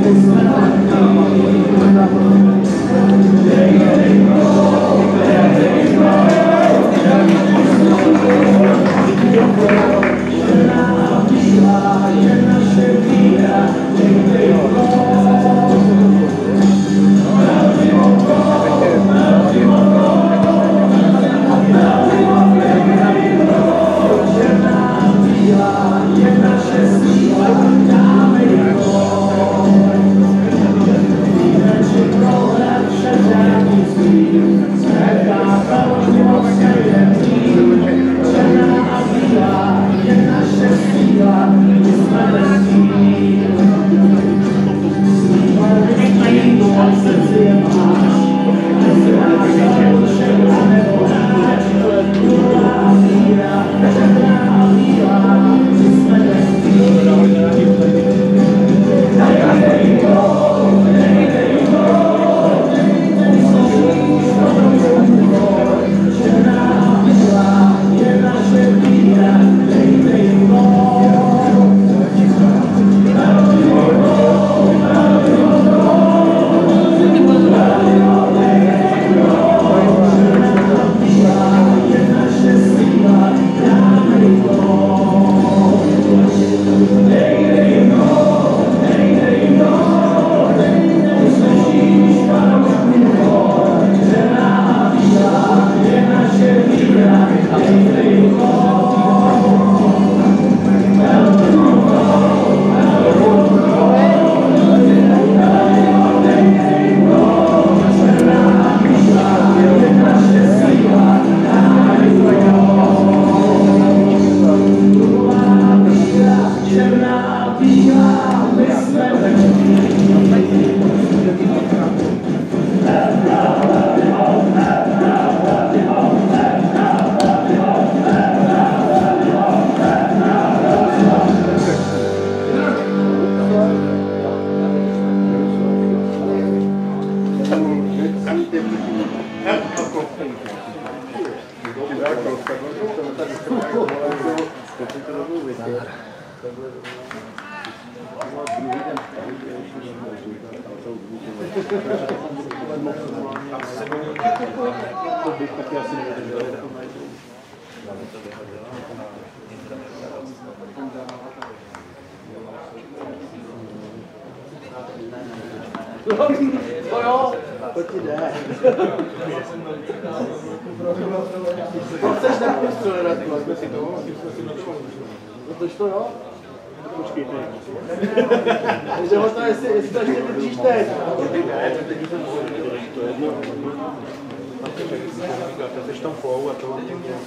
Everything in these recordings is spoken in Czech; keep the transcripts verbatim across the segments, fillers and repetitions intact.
To jo, to ti jde. To chceš takový střelenatku, jak jsme si to, no tož to jo. Počkejte. Takže ho to, jestli, jestli to ještě vydržíš teď. To je jedno. To jsi tam flow a to...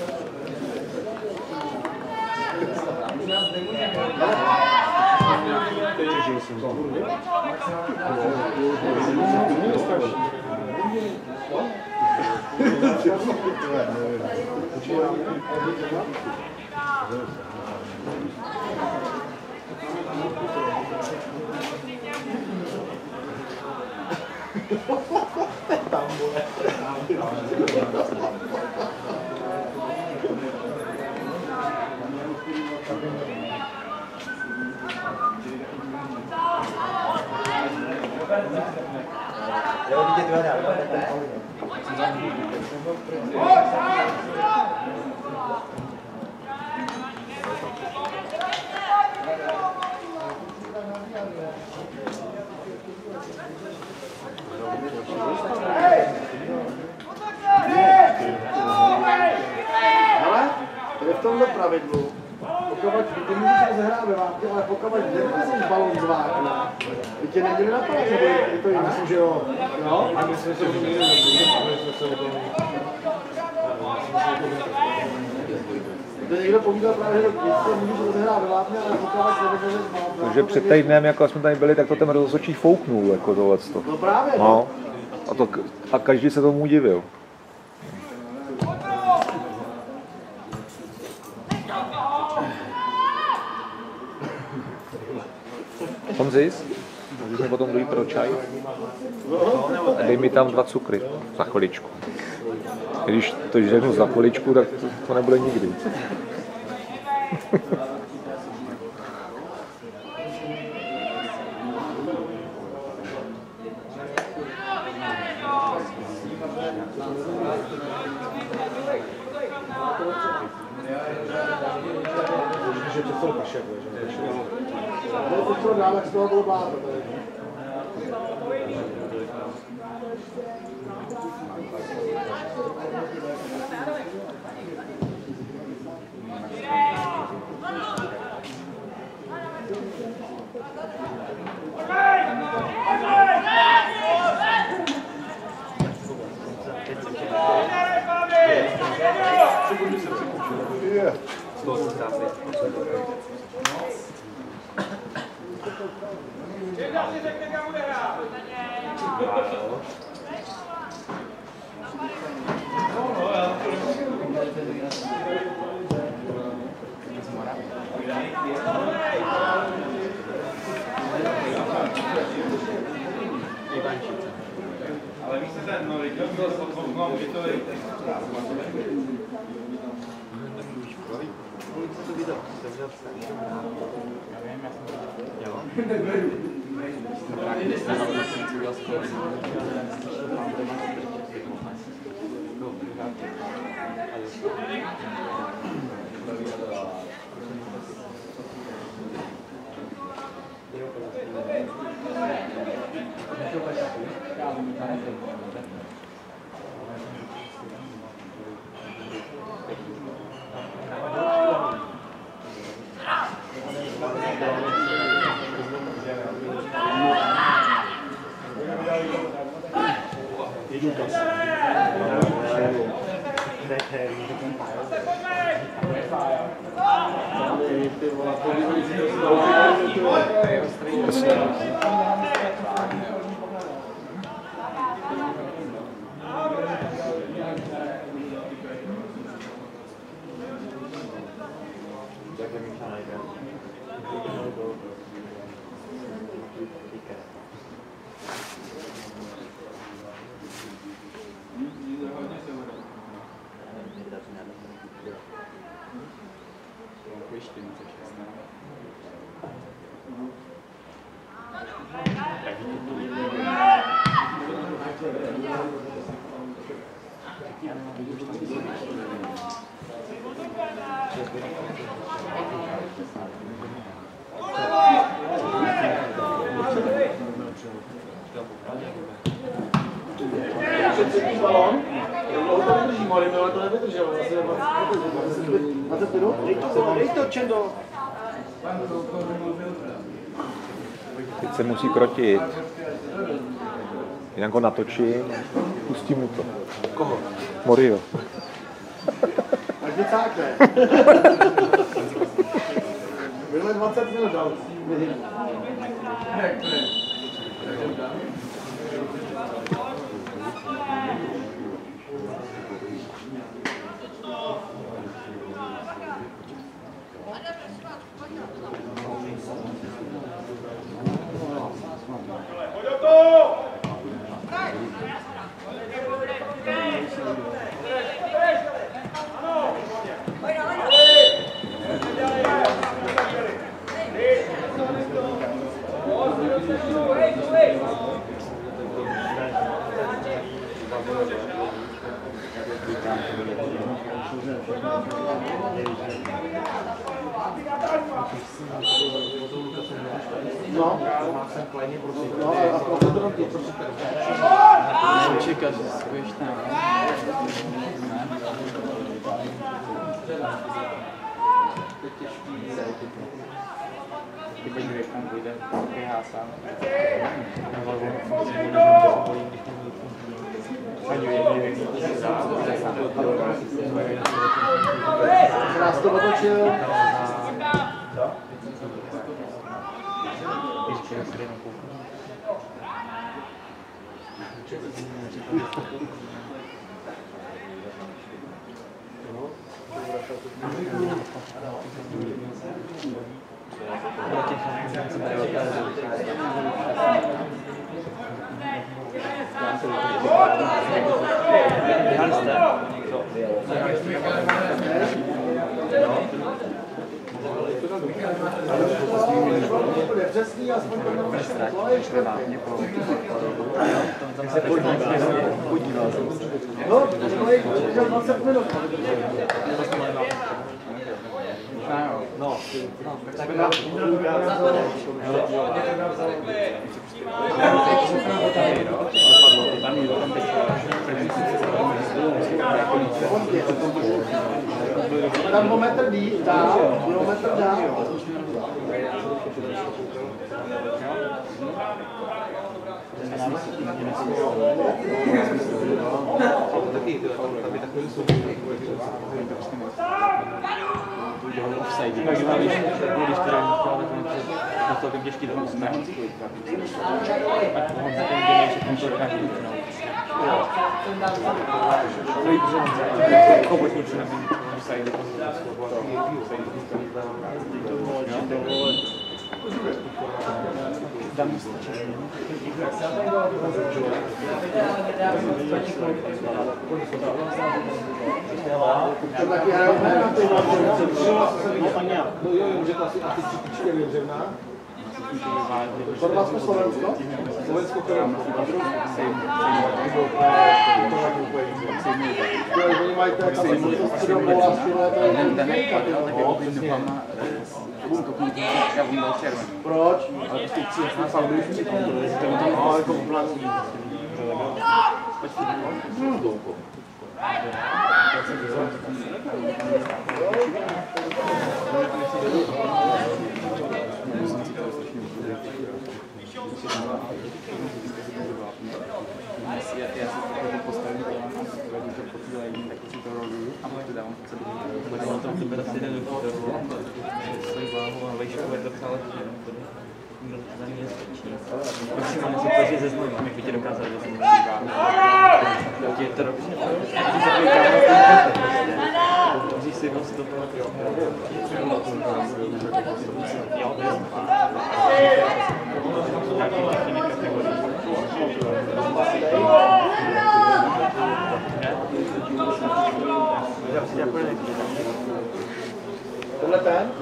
Tam bude. Jo, vidět vedá, Ale to je v tomhle pravidlu. Pokud ty můžeš rozehrát ve vápně, ale pokud nevyvezeš balón z vákna, ty tě neměli napadat, nebo je to jinak? Myslím, že jo. Jo? A myslím, že to někde nebude. To někdo povídal právě, že to můžeš rozehrát ve vápně, ale pokud nevyvezeš balón. Takže před týdnem, jako jsme tady byli, tak to ten rozhodčí fouknul, jako tohleto. No právě, no. No. A, to, a každý se tomu divil. Honzis, můžeme potom dojít pro čaj? A dej mi tam dva cukry za chviličku. Když to řeknu za chviličku, tak to, to nebude nikdy. Že to jsou paše, že to je to dál, jak z toho bylo bláto. Ale víš se ten, no, viděl to, no, je to je... Kolik se to viděl? Sevřel se. Já vím, já jsem to... Jo. Když jsem na to udělal skoro. Teď se musí krotit. Jinak ho natočí, pustí mu to. Koho? Morio. Až vycákne. Byli dvacet minut dal. No, no a potom to tam ty, prostě tak. Čekáš, že jsi budeš tam. Ty teď když tam půjde, běhá sám. Nebo on se bude, že se bojí, když tam bude. Ani nevím, jak se dá, bude sám. Nás to otočil. Co? Ještě raz jenom kouknu. Přesný, aspoň to bylo se podíval jsem se. No, to je dvacet minut. No, tak tam o metr dí, dál, o metr dál. offside. Takže má víš, když teda na to celkem těžký do ústne. Tak Honza ten dělej všechno to každý většinou. No i protože chobotnice nebýt offside, to dám mu stačí. To taky hrajou na ty no jo, jo, že to asi určitě Věřevná. Chorvatsko, Slovensko? Slovensko, Chorvatsko. Oni mají to jak se to středobola, to je nejka, ty proč? Ale ty chci na sandwich, to je tam ale jako úplný. Já si to postavím, když to posílají, tak si to roluju a pak to dávám před sebou. Bude na tom tebe asi jeden do toho, svoji váhu a vejšku je docela lehčí. Za mě stačí. Maximálně si to, že ze znovu, jak by tě dokázal do znovu váhu. Je to dobře. Ty se tvůj kámo ten můžeš si vlastně do toho jo, to je nějaký techniky kategorii. Tohle ten?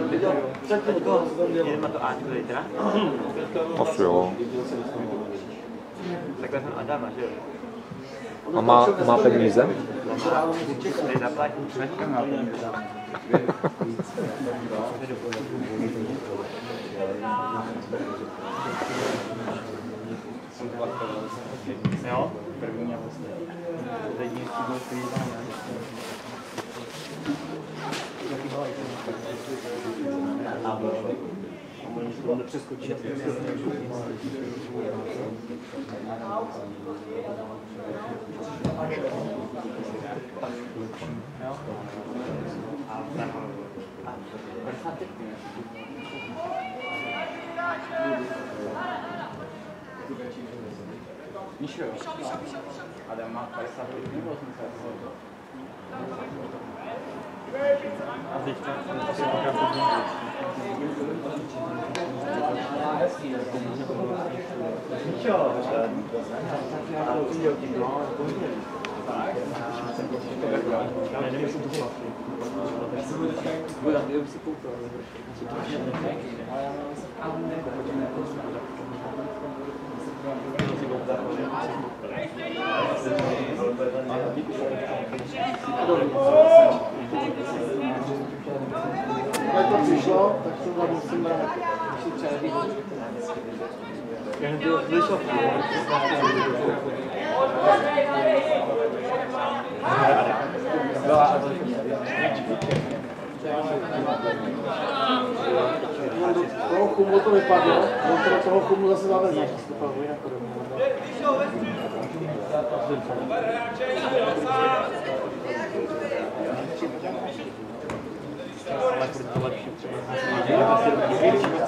Jdeme na to Aťku tady teda? Asi jo. Takhle ten Adama, že jo? A má, má peníze? Tady zaplatím čletka má peníze. Jo? První a poslední. Teď je chybou klízá, a oni se tam nepřeskočit. Víš jo? Adam má padesát pět nebo osmdesát. A teďka to se poká podmínky. Jo, já nevím, jestli to šlapí. Bude tam, kdyby si koupil. Jak to přišlo, tak se tam musím dát. Já to vyšlo. Toho chumu to vypadlo, do toho chumu zase zavezl. Ale furt to lepší třeba.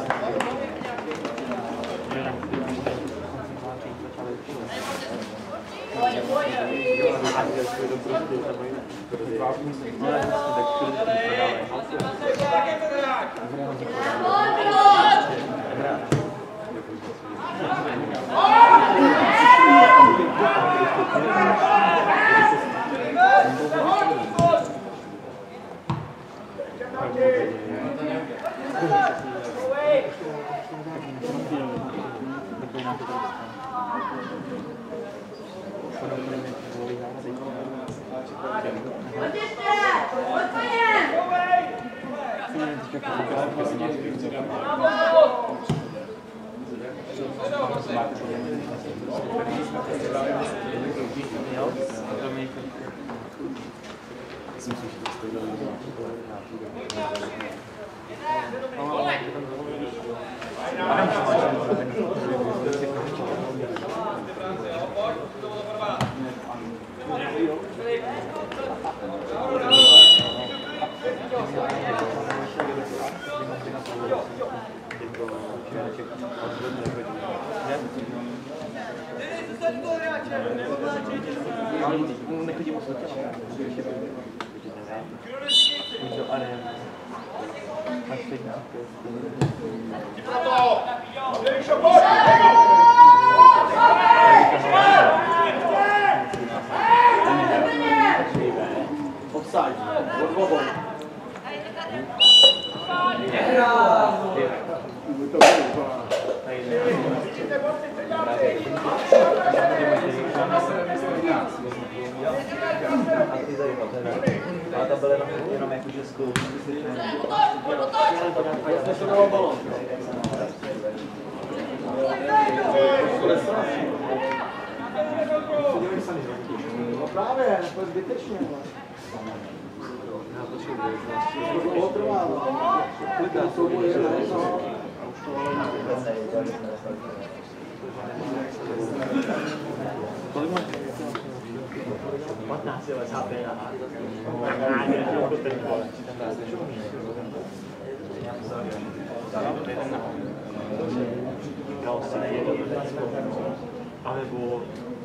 Offside. Odvobou. Ale to bylo jenom, jenom jako českou. No právě, to je zbytečně. To bylo trvalo. Klidná souboj je no. Kolik máš? patnáct let zápět. Alebo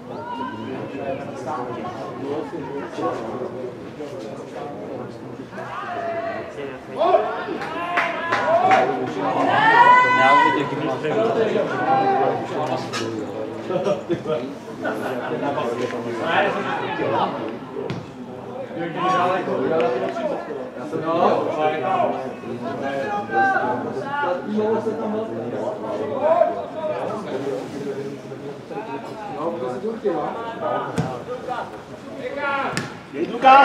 já už teď Lukas!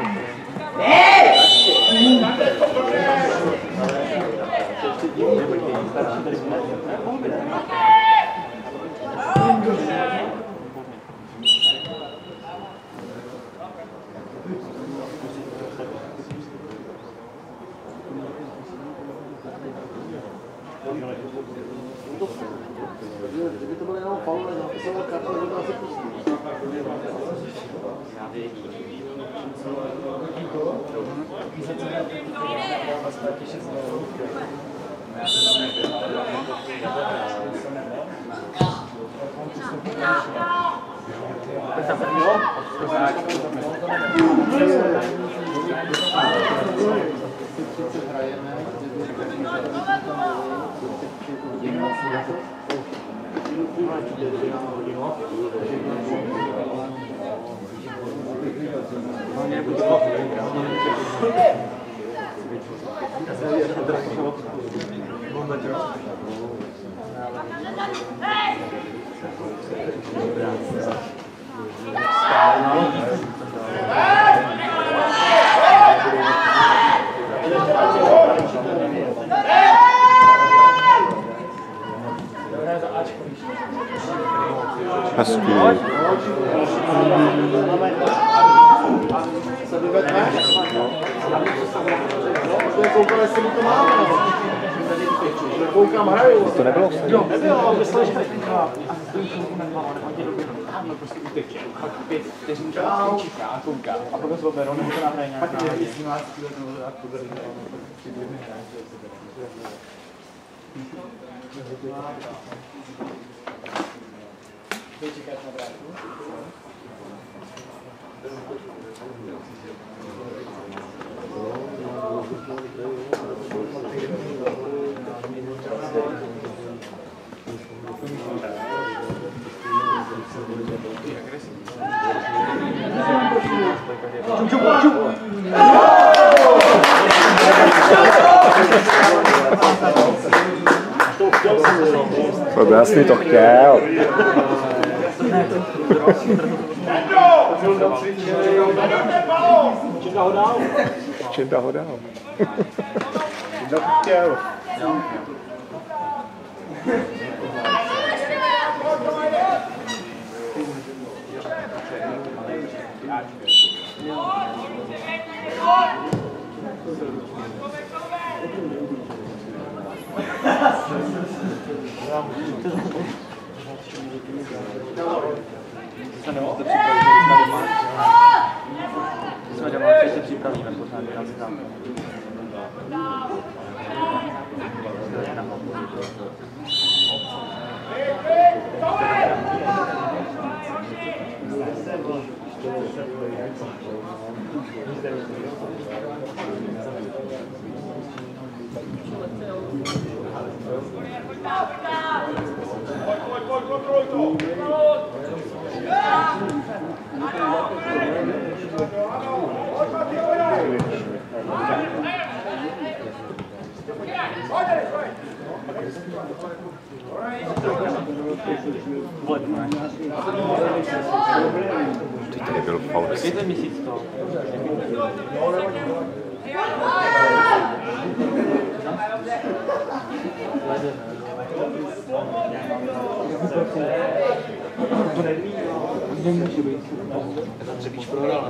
Kdyby to bylo jenom faul, ale napisoval kartu, že to asi pustí. Hezký. Koukám, hraju. To nebylo? Jo, nebylo, ale myslel, že hraju. Prostě uteče. Pět vteřin čeká a kouká. A potom se oberou, nebo to nahraje nějaká. Pak je sedmnáct let a poberou. Ty čekáš na vrátku? Co dá? Jasný to chtěl. Činda ho dál. Činda ho dál. Činda ho chtěl. Se nemusíte připravit, že jsme doma. Jsme doma, když se připravíme pořád, nám se tam. Teď tady byl faul. Je to měsíc to. Nemůže být. Třebíč prohrál.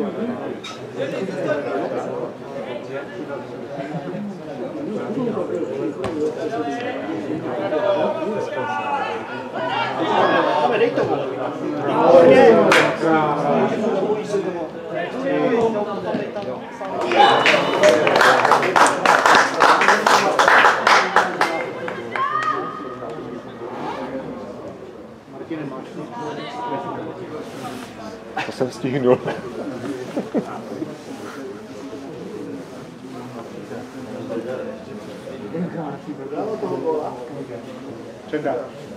Thank you. Dáme, dej tomu. To jsem stihnul. Čeká.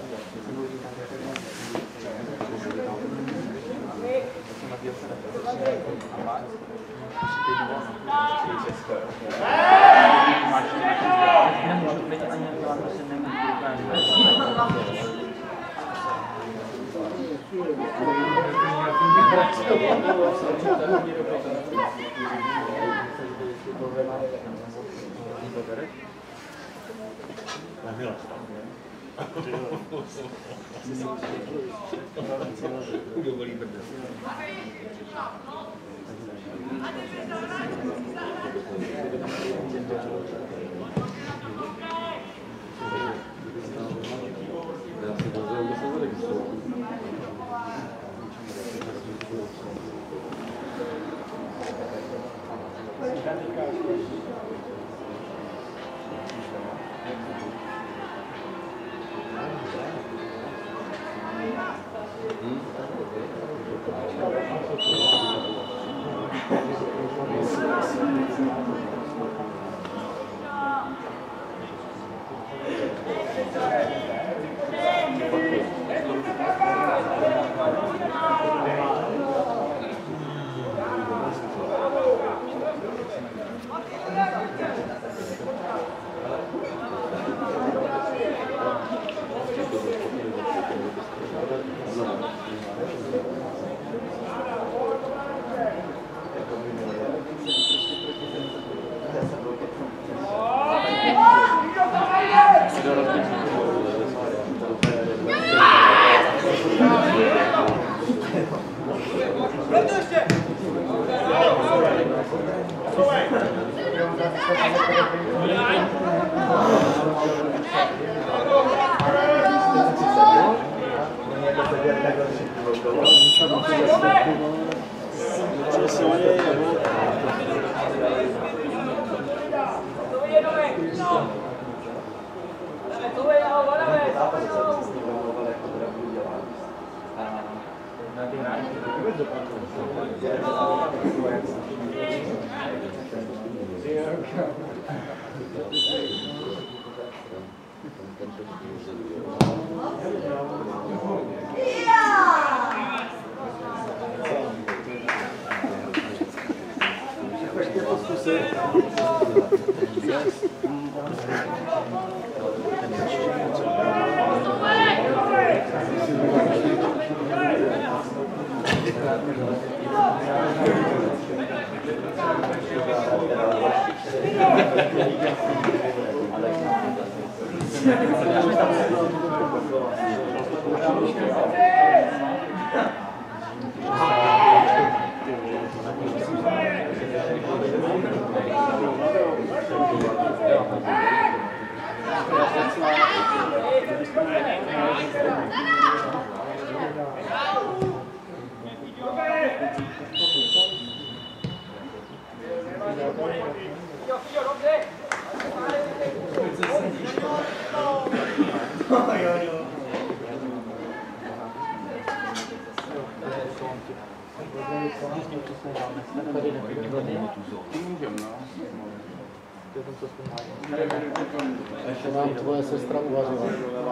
Ještě vám tvoje sestra uvařila.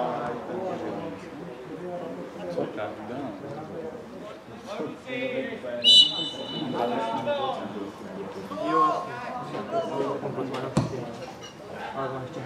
Co? Jo. Ale to ještě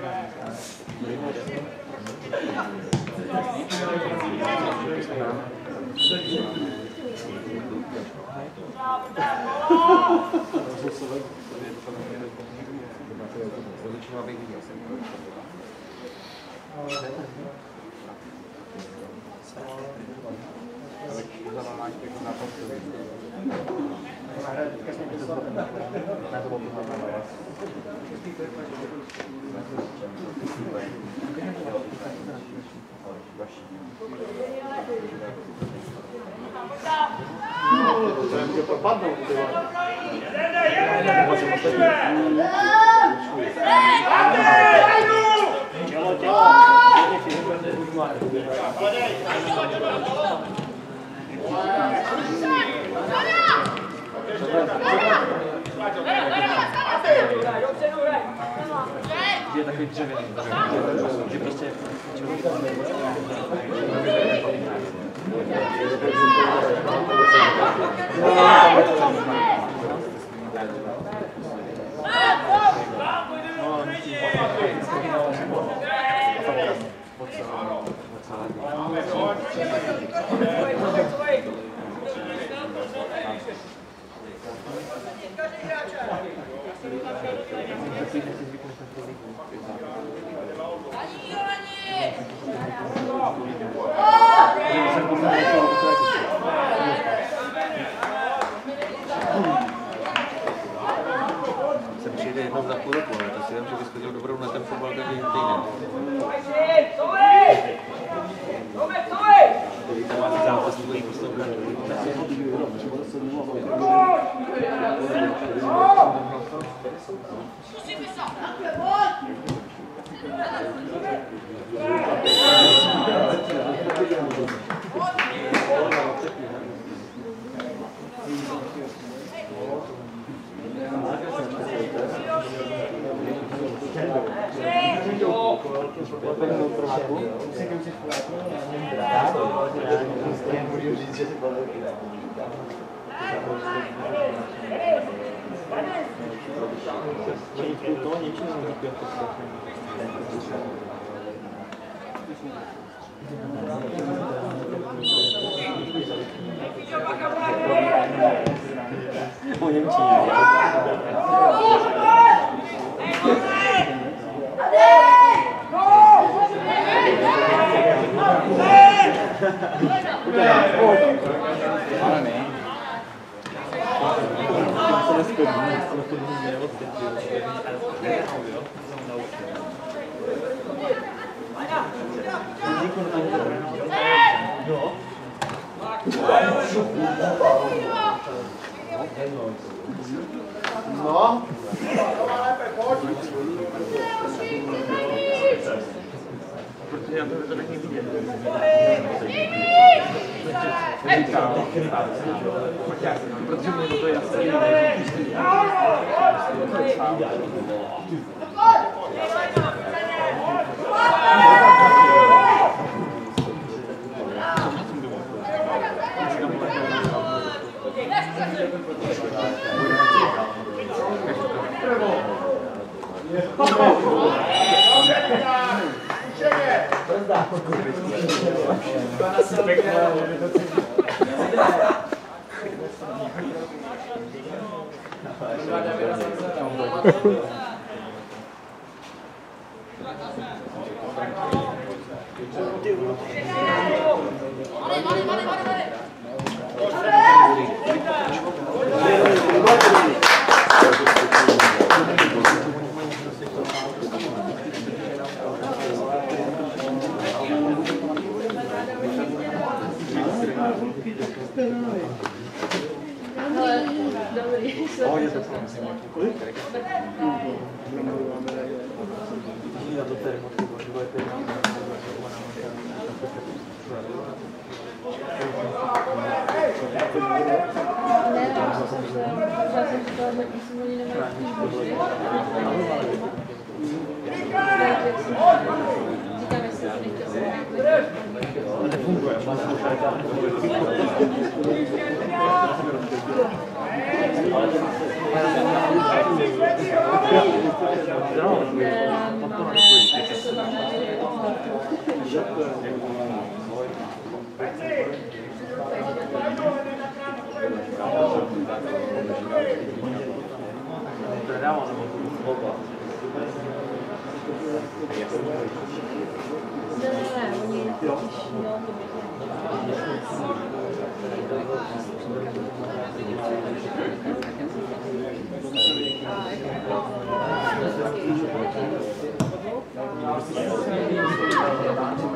To nemůže propadnout, ty vole. Tělo, tělo. Je takový dřevěný, že prostě se přijde jednou za půl roku, ale to si jenom, že bys chodil dobrou na ten fotbal každý týden. Zápas tvojí poslouchat. po němčině. Ale ne. No. Protože já to není vidět. Protože mě to je jasný.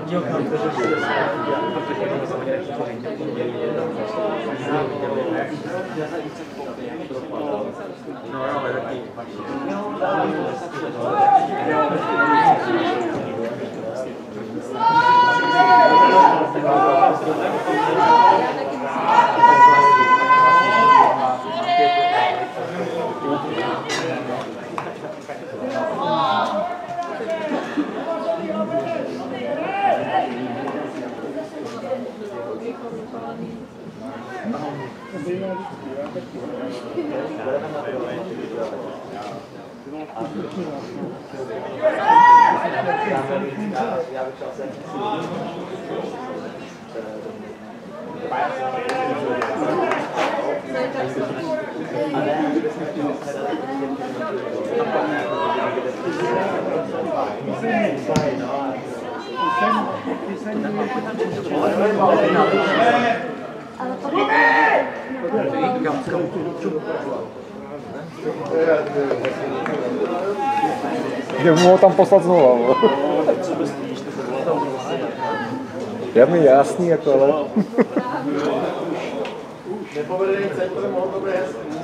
Jo, protože no, ale taky. Že mu ho tam poslat znovu. Je mi jasný, jako ale... Nepovedený centrum, mohl to být hezký.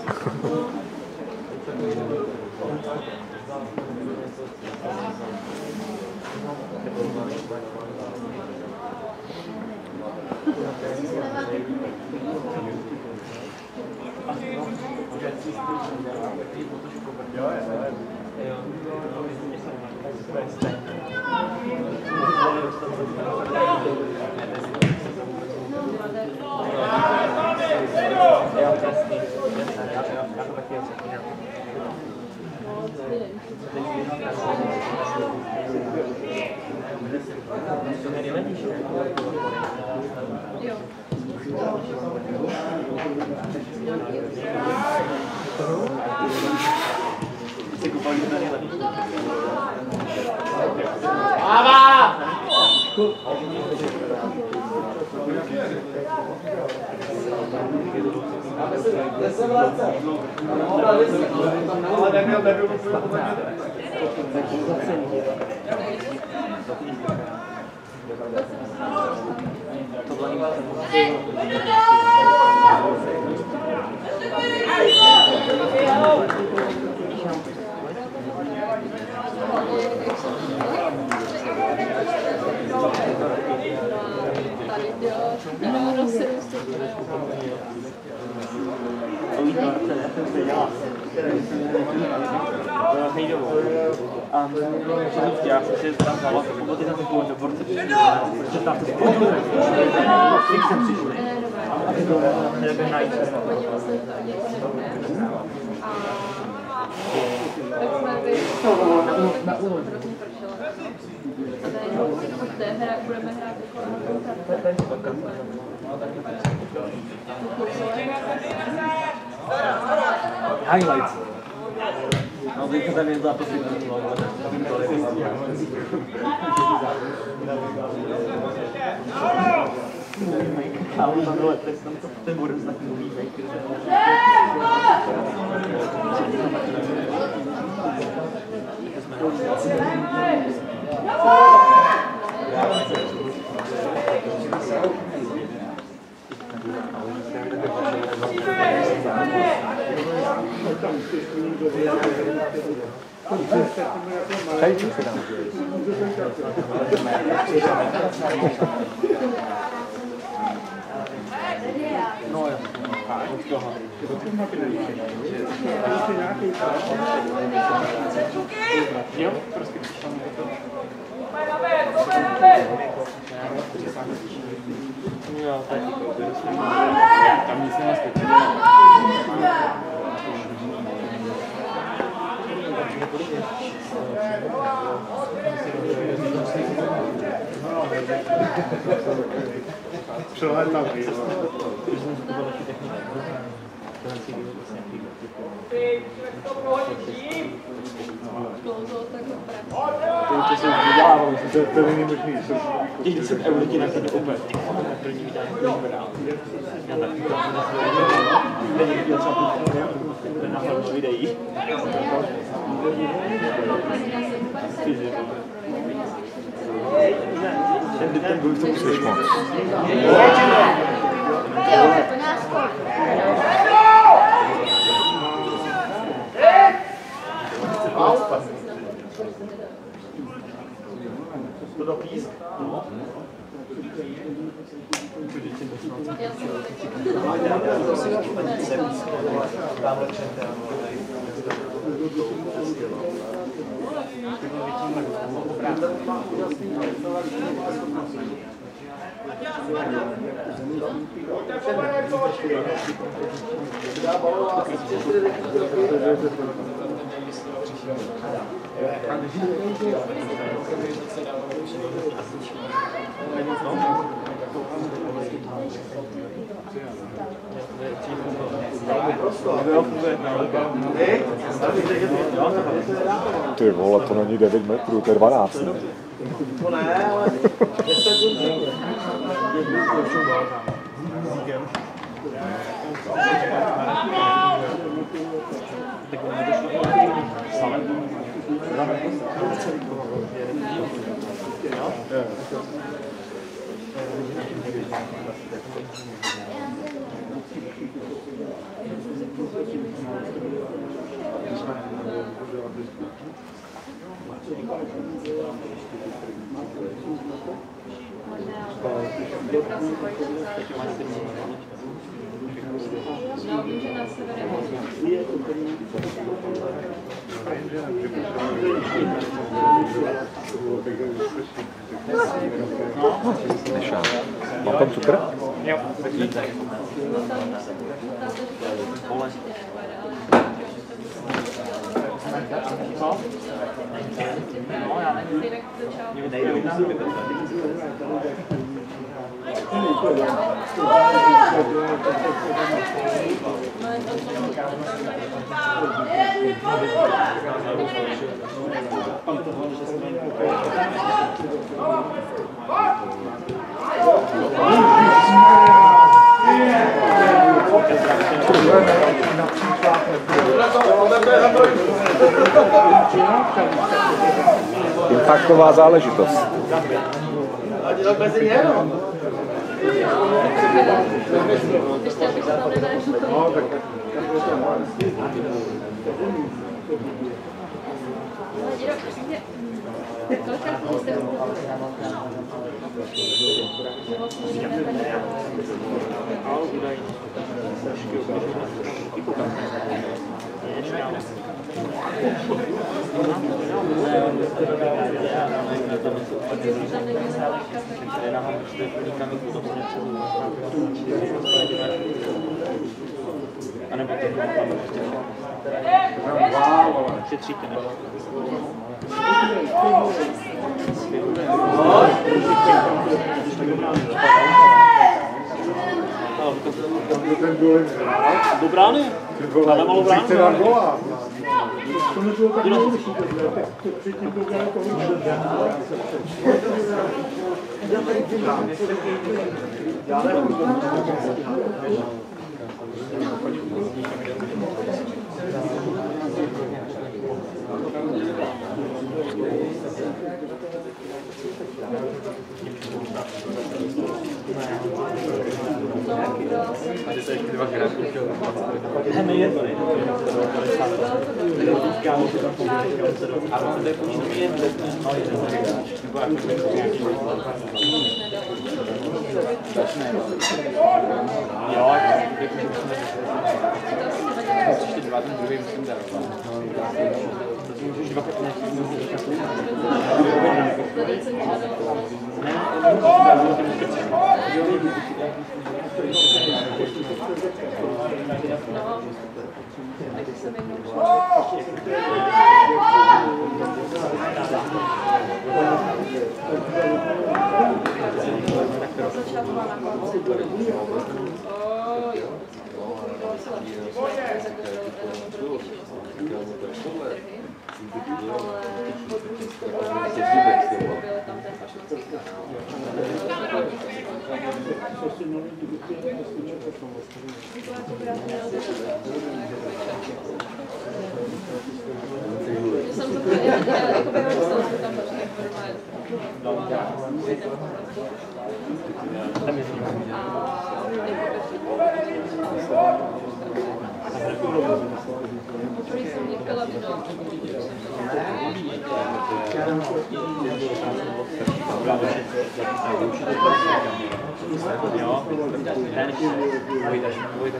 Ale neměl nebyl úplně to bylo a já jsem si tam dala poboty na takovou do borce, protože tam to spolu fixem přišli. A ty to nebyl najít. Na úvod. Budeme hrát Highlights. No, teďka tam je zápas, který to bylo, to je a on tam dole, ten bude taky nový maker. Čajčík si dám. No jo, od toho. Jo, prostě přišel mi to. Jo, tak tam nic nenaskočí. Přehled tam vyjde. To určitě se už vydělávalo, myslím, To není možný. těch deset eur ti nakladne úplně. První vydání to vypadá. Já tak to není viděl třeba tu na hlavnou videí. Slyš moc. To do písk? Ty vole, to není devět metrů, to je dvanáct, ne? To ne, ale deset No, vím, že na severě. Nešám. Mám tam cukr? Jo. Co? No, já nevím. Mě nejde Infarktová záležitost. Ještě abych se tam nebereš. Díro, prostě, kolikrát jste a nebo to tam šetříte, ne? Do brány? Na malou bránu? To nebylo tak důležité. Předtím to udělali Tam je to vidět. Když jsem někala vino. Jo, Vojtaš, Vojtaš.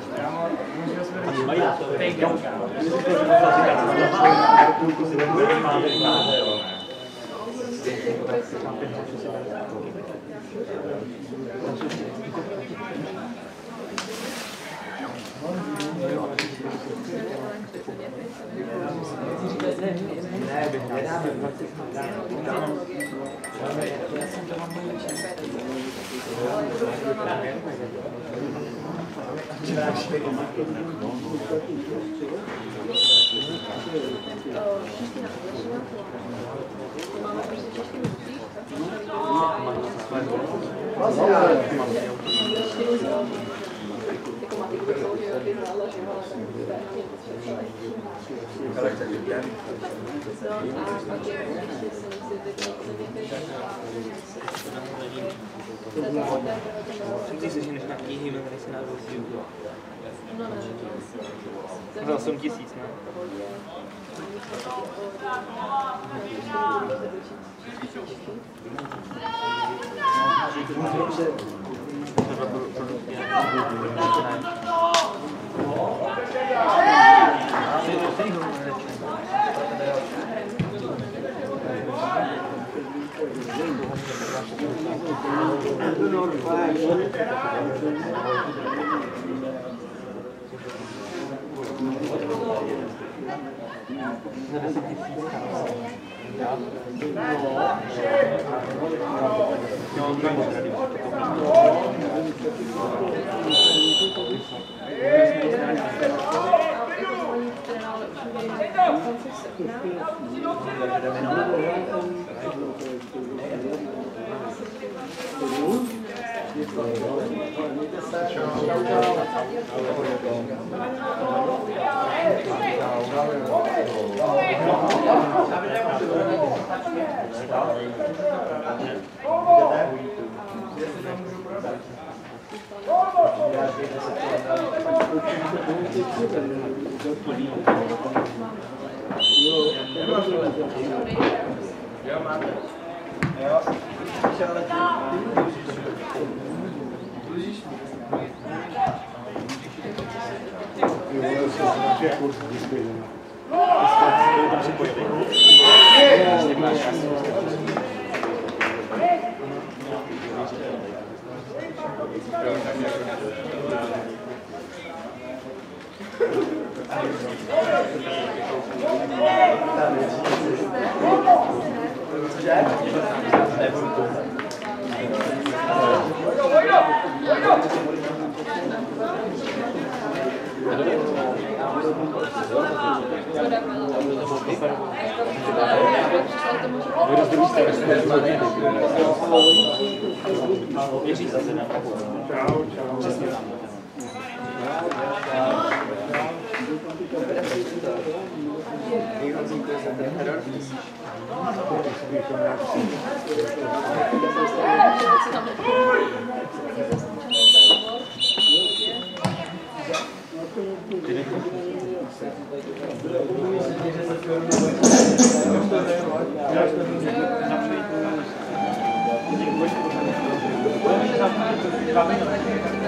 Ty jsi než na knihy, jmenuje se na Rusii. No ne, To za osm tisíc, ne? Thank you.